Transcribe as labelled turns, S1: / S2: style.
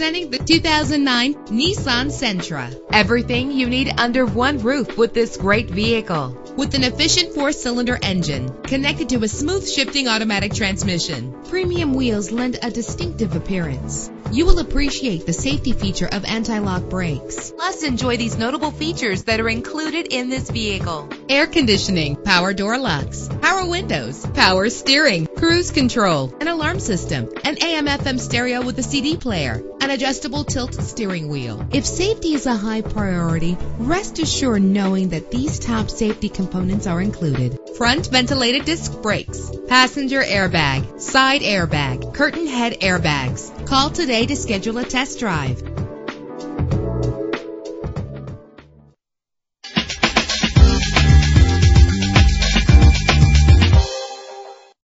S1: Presenting the 2009 Nissan Sentra. Everything you need under one roof with this great vehicle. With an efficient 4-cylinder engine connected to a smooth shifting automatic transmission, premium wheels lend a distinctive appearance. You will appreciate the safety feature of anti-lock brakes. Plus, enjoy these notable features that are included in this vehicle: air conditioning, power door locks, power windows, power steering, cruise control, an alarm system, an AM/FM stereo with a CD player, an adjustable tilt steering wheel. If safety is a high priority, rest assured knowing that these top safety components are included: front ventilated disc brakes, passenger airbag, side airbag, curtain head airbags. Call today to schedule a test drive.